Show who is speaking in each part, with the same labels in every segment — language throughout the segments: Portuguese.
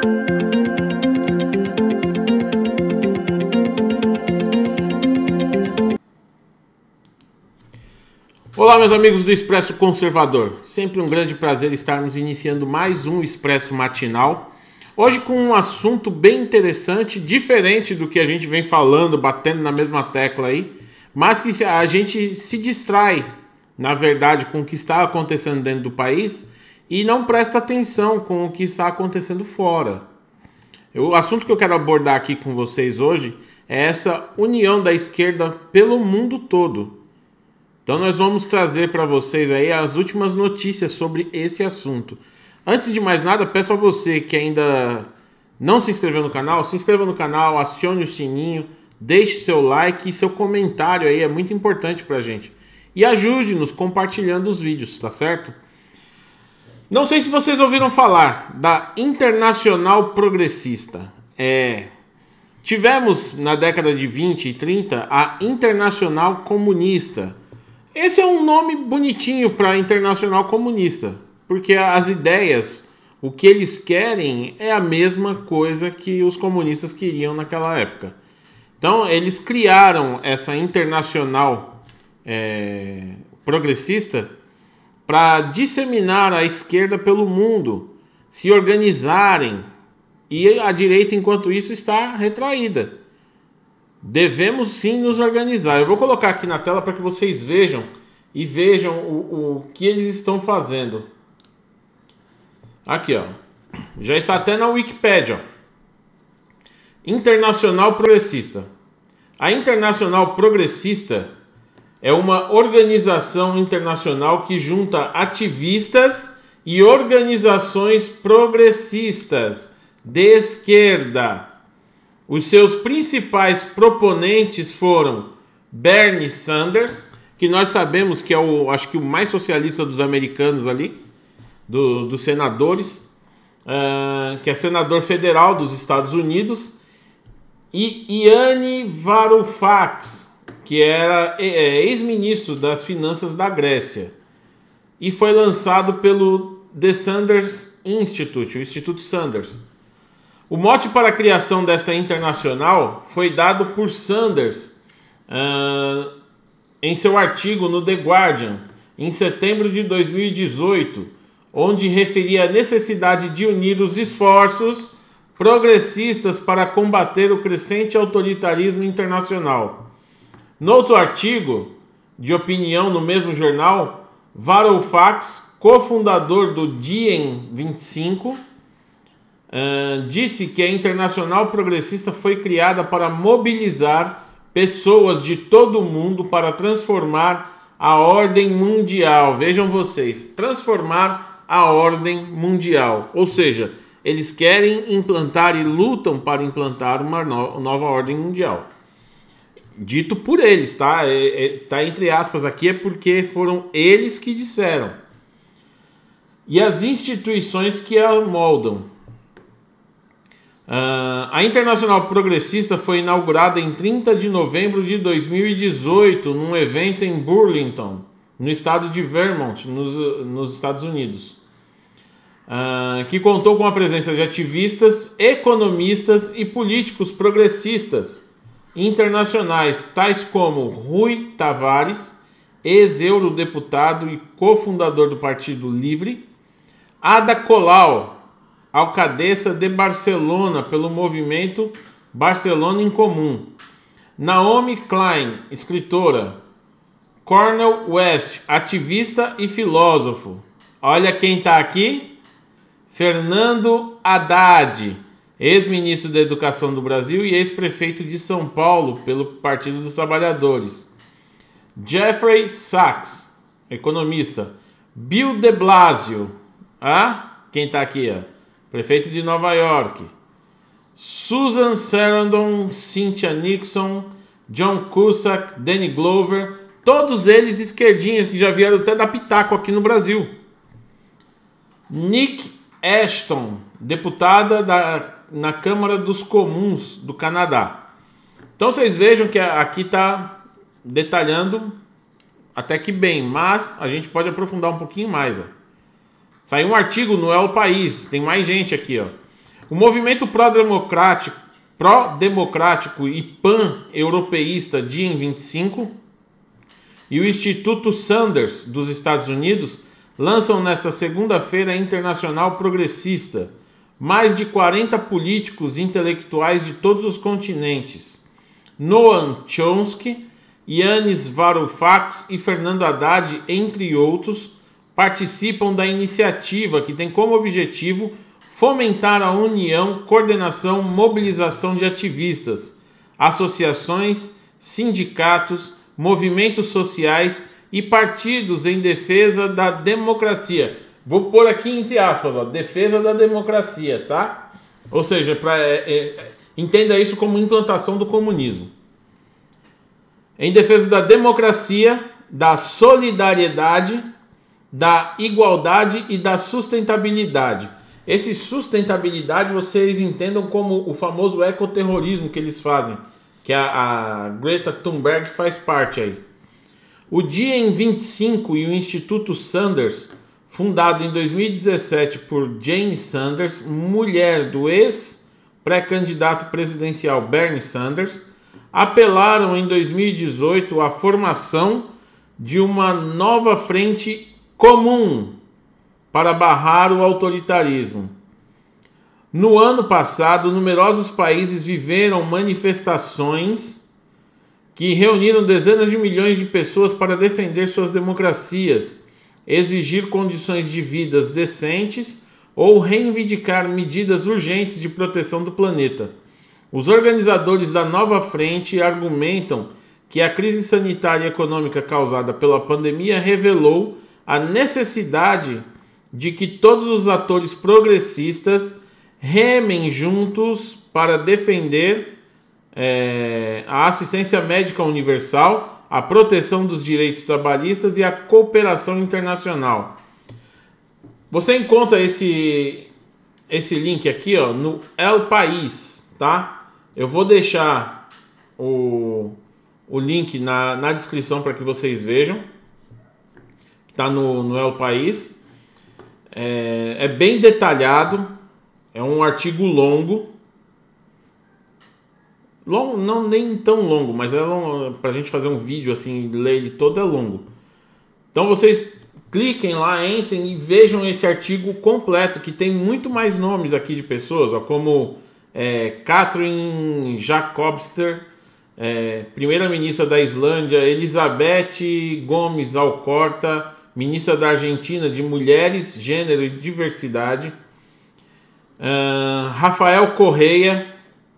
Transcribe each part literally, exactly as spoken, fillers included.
Speaker 1: Olá, meus amigos do Expresso Conservador. Sempre um grande prazer estarmos iniciando mais um Expresso Matinal. Hoje com um assunto bem interessante, diferente do que a gente vem falando, batendo na mesma tecla aí, mas que a gente se distrai, na verdade, com o que está acontecendo dentro do país e não presta atenção com o que está acontecendo fora. O assunto que eu quero abordar aqui com vocês hoje é essa união da esquerda pelo mundo todo. Então nós vamos trazer para vocês aí as últimas notícias sobre esse assunto. Antes de mais nada, peço a você que ainda não se inscreveu no canal, se inscreva no canal, acione o sininho, deixe seu like e seu comentário aí, é muito importante para a gente. E ajude-nos compartilhando os vídeos, tá certo? Não sei se vocês ouviram falar da Internacional Progressista. É... Tivemos na década de vinte e trinta a Internacional Comunista. Esse é um nome bonitinho para Internacional Comunista, porque as ideias, o que eles querem é a mesma coisa que os comunistas queriam naquela época. Então eles criaram essa Internacional é, Progressista para disseminar a esquerda pelo mundo, se organizarem, e a direita enquanto isso está retraída. Devemos sim nos organizar. Eu vou colocar aqui na tela para que vocês vejam e vejam o, o que eles estão fazendo. Aqui, ó. Já está até na Wikipédia. Ó. Internacional Progressista. A Internacional Progressista é uma organização internacional que junta ativistas e organizações progressistas de esquerda. Os seus principais proponentes foram Bernie Sanders, que nós sabemos que é o, acho que o mais socialista dos americanos ali, do, dos senadores, uh, que é senador federal dos Estados Unidos, e Gianni Varoufakis, que era é, ex-ministro das finanças da Grécia, e foi lançado pelo The Sanders Institute, o Instituto Sanders. O mote para a criação desta internacional foi dado por Sanders uh, em seu artigo no The Guardian, em setembro de dois mil e dezoito, onde referia a necessidade de unir os esforços progressistas para combater o crescente autoritarismo internacional. No outro artigo, de opinião no mesmo jornal, Varoufakis, cofundador do D I E M vinte e cinco, Uh, disse que a Internacional Progressista foi criada para mobilizar pessoas de todo o mundo para transformar a ordem mundial. Vejam vocês, transformar a ordem mundial. Ou seja, eles querem implantar e lutam para implantar uma no- nova ordem mundial. Dito por eles, tá? É, é, tá entre aspas aqui, é porque foram eles que disseram. E as instituições que a moldam. Uh, a Internacional Progressista foi inaugurada em trinta de novembro de dois mil e dezoito num evento em Burlington, no estado de Vermont, nos, nos Estados Unidos, uh, que contou com a presença de ativistas, economistas e políticos progressistas internacionais, tais como Rui Tavares, ex-eurodeputado e cofundador do Partido Livre, Ada Colau, alcadessa de Barcelona pelo movimento Barcelona em Comum, Naomi Klein, escritora, Cornel West, ativista e filósofo. Olha quem está aqui, Fernando Haddad, ex-ministro da Educação do Brasil e ex-prefeito de São Paulo pelo Partido dos Trabalhadores, Jeffrey Sachs, economista, Bill de Blasio, ah, quem está aqui, ó? Prefeito de Nova York, Susan Sarandon, Cynthia Nixon, John Cusack, Danny Glover, todos eles esquerdinhas que já vieram até dar pitaco aqui no Brasil. Nick Ashton, deputada da, na Câmara dos Comuns do Canadá. Então vocês vejam que aqui está detalhando até que bem, mas a gente pode aprofundar um pouquinho mais, ó. Saiu um artigo no El País, tem mais gente aqui, ó. O movimento pró-democrático, pró-democrático e pan-europeísta Dia em vinte e cinco e o Instituto Sanders dos Estados Unidos lançam nesta segunda-feira a Internacional Progressista. Mais de quarenta políticos e intelectuais de todos os continentes, Noam Chomsky, Yanis Varoufakis e Fernando Haddad, entre outros, participam da iniciativa que tem como objetivo fomentar a união, coordenação, mobilização de ativistas, associações, sindicatos, movimentos sociais e partidos em defesa da democracia. Vou pôr aqui entre aspas, ó, defesa da democracia, tá? Ou seja, pra, é, é, entenda isso como implantação do comunismo. Em defesa da democracia, da solidariedade, da igualdade e da sustentabilidade. Esse sustentabilidade vocês entendam como o famoso ecoterrorismo que eles fazem, que a, a Greta Thunberg faz parte aí. O Dia em vinte e cinco e o Instituto Sanders, fundado em dois mil e dezessete por Jane Sanders, mulher do ex-pré-candidato presidencial Bernie Sanders, apelaram em dois mil e dezoito à formação de uma nova frente comum para barrar o autoritarismo. No ano passado, numerosos países viveram manifestações que reuniram dezenas de milhões de pessoas para defender suas democracias, exigir condições de vida decentes ou reivindicar medidas urgentes de proteção do planeta. Os organizadores da nova frente argumentam que a crise sanitária e econômica causada pela pandemia revelou a necessidade de que todos os atores progressistas remem juntos para defender é, a assistência médica universal, a proteção dos direitos trabalhistas e a cooperação internacional. Você encontra esse, esse link aqui, ó, no El País, tá? Eu vou deixar o, o link na, na descrição para que vocês vejam. Está no, no El País. É, é bem detalhado. É um artigo longo. Long, não nem tão longo, mas é para a gente fazer um vídeo assim, ler ele todo é longo. Então vocês cliquem lá, entrem e vejam esse artigo completo, que tem muito mais nomes aqui de pessoas, ó, como é, Katrin Jacobster, é, primeira-ministra da Islândia, Elizabeth Gomes Alcorta, ministra da Argentina de Mulheres, Gênero e Diversidade, uh, Rafael Correia,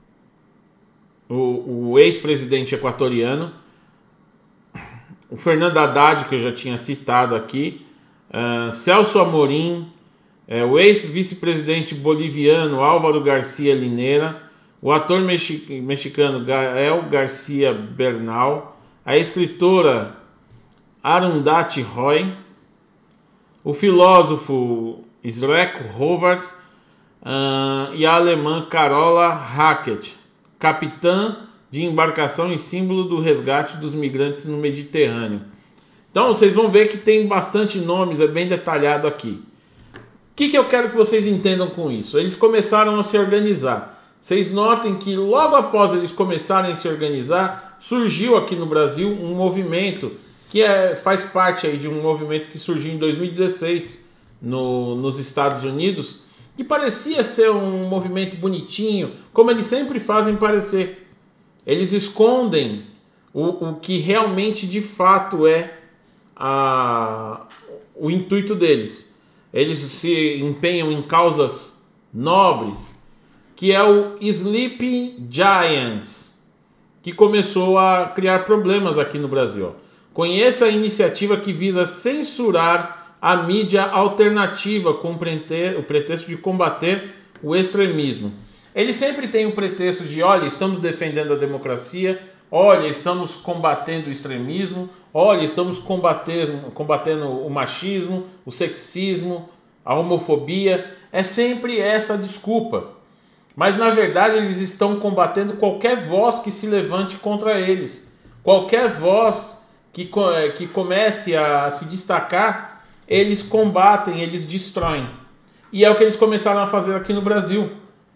Speaker 1: o, o ex-presidente equatoriano, o Fernando Haddad, que eu já tinha citado aqui, uh, Celso Amorim, uh, o ex-vice-presidente boliviano Álvaro Garcia Linera, o ator mexi mexicano Gael Garcia Bernal, a escritora Arundhati Roy, o filósofo Sreko Howard uh, e a alemã Carola Hackett, capitã de embarcação e símbolo do resgate dos migrantes no Mediterrâneo. Então vocês vão ver que tem bastante nomes, é bem detalhado aqui. O que, que eu quero que vocês entendam com isso? Eles começaram a se organizar. Vocês notem que logo após eles começarem a se organizar, surgiu aqui no Brasil um movimento que é, faz parte aí de um movimento que surgiu em dois mil e dezesseis no, nos Estados Unidos, que parecia ser um movimento bonitinho, como eles sempre fazem parecer. Eles escondem o, o que realmente de fato é a, o intuito deles. Eles se empenham em causas nobres, que é o Sleeping Giants, que começou a criar problemas aqui no Brasil. Conheça a iniciativa que visa censurar a mídia alternativa com o pretexto de combater o extremismo. Eles sempre têm o pretexto de, olha, estamos defendendo a democracia, olha, estamos combatendo o extremismo, olha, estamos combatendo, combatendo o machismo, o sexismo, a homofobia. É sempre essa a desculpa. Mas, na verdade, eles estão combatendo qualquer voz que se levante contra eles. Qualquer voz que, que comece a se destacar, eles combatem, eles destroem. E é o que eles começaram a fazer aqui no Brasil.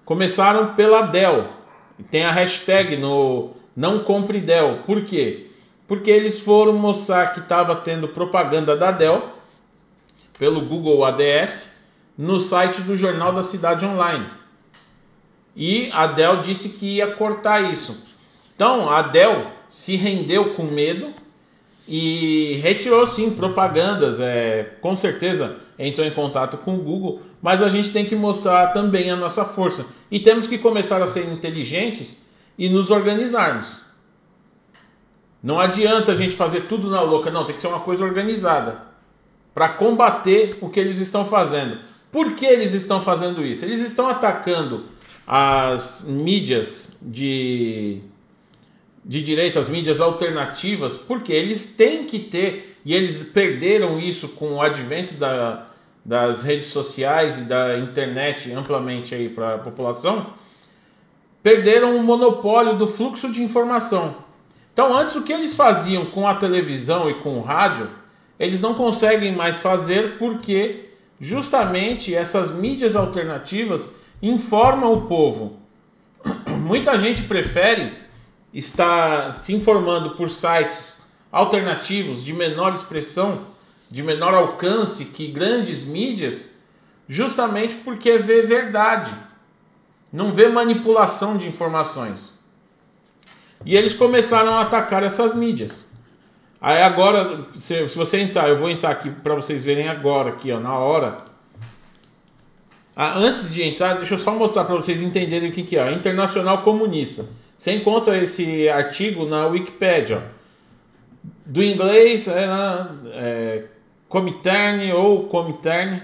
Speaker 1: começaram pela Dell. Tem a hashtag no Não Compre Dell. Por quê? Porque eles foram mostrar que estava tendo propaganda da Dell pelo Google A D S no site do Jornal da Cidade Online. E a Dell disse que ia cortar isso. Então a Dell se rendeu com medo e retirou sim propagandas. É, com certeza entrou em contato com o Google, mas a gente tem que mostrar também a nossa força. E temos que começar a ser inteligentes e nos organizarmos. Não adianta a gente fazer tudo na louca, não, tem que ser uma coisa organizada para combater o que eles estão fazendo. Por que eles estão fazendo isso? Eles estão atacando as mídias de, de direita, as mídias alternativas, porque eles têm que ter, e eles perderam isso com o advento da, das redes sociais e da internet amplamente aí para a população, perderam o monopólio do fluxo de informação. Então, antes, o que eles faziam com a televisão e com o rádio, eles não conseguem mais fazer porque justamente essas mídias alternativas informam o povo. Muita gente prefere estar se informando por sites alternativos de menor expressão, de menor alcance que grandes mídias, justamente porque vê verdade, não vê manipulação de informações. E eles começaram a atacar essas mídias. Aí agora, se, se você entrar, eu vou entrar aqui para vocês verem agora, aqui ó, na hora. Ah, antes de entrar, deixa eu só mostrar para vocês entenderem o que, que é. Internacional Comunista. Você encontra esse artigo na Wikipédia. Ó. Do inglês é, é Comintern ou Comintern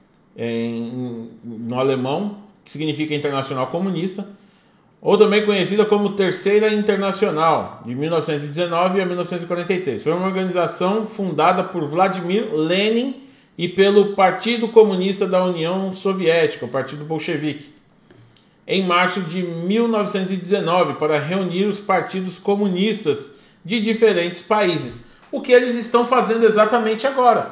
Speaker 1: em, no alemão, que significa Internacional Comunista. Ou também conhecida como Terceira Internacional, de mil novecentos e dezenove a mil novecentos e quarenta e três. Foi uma organização fundada por Vladimir Lenin e pelo Partido Comunista da União Soviética, o Partido Bolchevique, em março de mil novecentos e dezenove, para reunir os partidos comunistas de diferentes países. O que eles estão fazendo exatamente agora.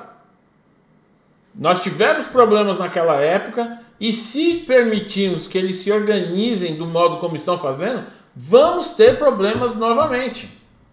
Speaker 1: Nós tivemos problemas naquela época e se permitirmos que eles se organizem do modo como estão fazendo, vamos ter problemas novamente.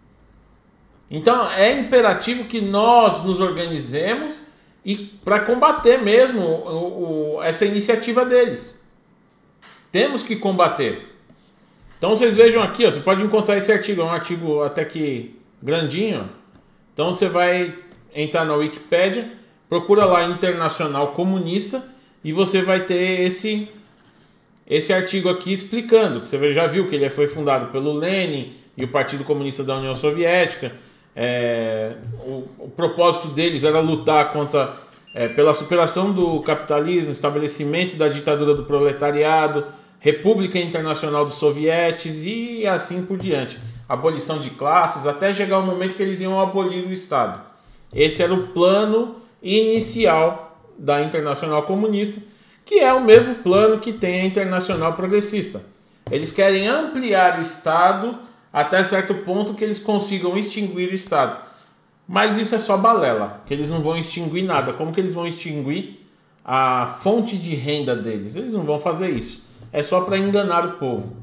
Speaker 1: Então é imperativo que nós nos organizemos e para combater mesmo o, o, essa iniciativa deles. Temos que combater. Então vocês vejam aqui, ó, você pode encontrar esse artigo, é um artigo até que grandinho. Então você vai entrar na Wikipédia, procura lá Internacional Comunista e você vai ter esse, esse artigo aqui explicando. Você já viu que ele foi fundado pelo Lenin e o Partido Comunista da União Soviética. É, o, o propósito deles era lutar contra, é, pela superação do capitalismo, estabelecimento da ditadura do proletariado, República Internacional dos Sovietes e assim por diante. Abolição de classes, até chegar o momento que eles iam abolir o Estado. Esse era o plano inicial da Internacional Comunista, que é o mesmo plano que tem a Internacional Progressista. Eles querem ampliar o Estado até certo ponto que eles consigam extinguir o Estado. Mas isso é só balela, que eles não vão extinguir nada. Como que eles vão extinguir a fonte de renda deles? Eles não vão fazer isso. É só para enganar o povo.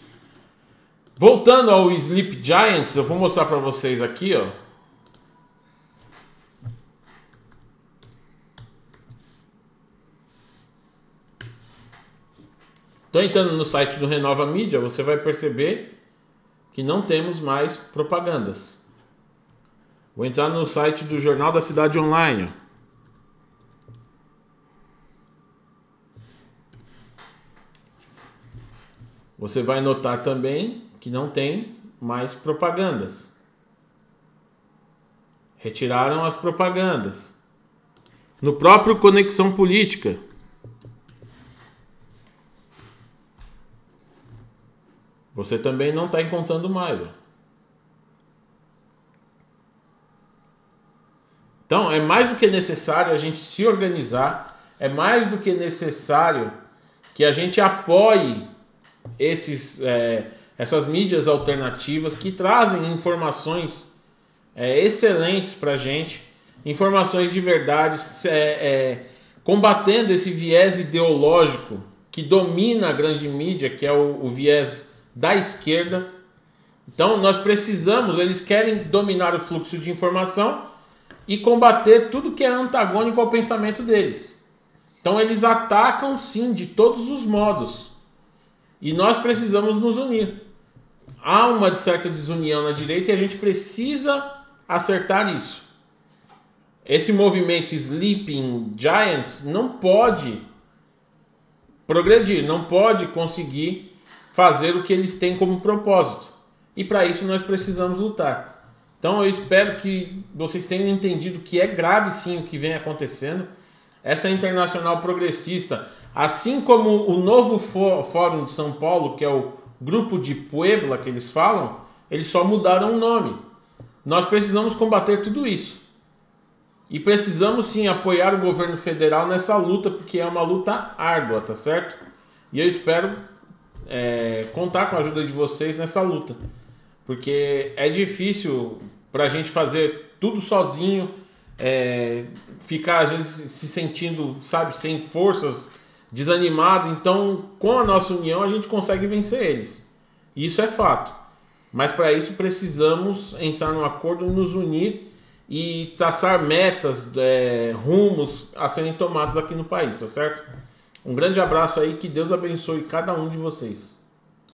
Speaker 1: Voltando ao Sleep Giants, eu vou mostrar para vocês aqui, ó. Estou entrando no site do Renova Mídia, você vai perceber que não temos mais propagandas. Vou entrar no site do Jornal da Cidade Online. Você vai notar também que não tem mais propagandas. Retiraram as propagandas. No próprio Conexão Política. Você também não está encontrando mais. Ó. Então, é mais do que necessário a gente se organizar, é mais do que necessário que a gente apoie esses, é, essas mídias alternativas que trazem informações é, excelentes para a gente, informações de verdade, é, é, combatendo esse viés ideológico que domina a grande mídia, que é o, o viés da esquerda. Então nós precisamos, eles querem dominar o fluxo de informação e combater tudo que é antagônico ao pensamento deles. Então eles atacam sim de todos os modos. E nós precisamos nos unir. Há uma certa desunião na direita e a gente precisa acertar isso. Esse movimento Sleeping Giants não pode progredir, não pode conseguir fazer o que eles têm como propósito. E para isso nós precisamos lutar. Então eu espero que vocês tenham entendido que é grave sim o que vem acontecendo. Essa Internacional Progressista, assim como o novo Fórum de São Paulo, que é o Grupo de Puebla que eles falam, eles só mudaram o nome. Nós precisamos combater tudo isso. E precisamos sim apoiar o governo federal nessa luta, porque é uma luta árdua, tá certo? E eu espero é, contar com a ajuda de vocês nessa luta. Porque é difícil para a gente fazer tudo sozinho, é, ficar às vezes se sentindo, sabe, sem forças, desanimado. Então, com a nossa união, a gente consegue vencer eles. Isso é fato. Mas para isso precisamos entrar num acordo, nos unir e traçar metas, é, rumos a serem tomados aqui no país, tá certo? Um grande abraço aí, que Deus abençoe cada um de vocês.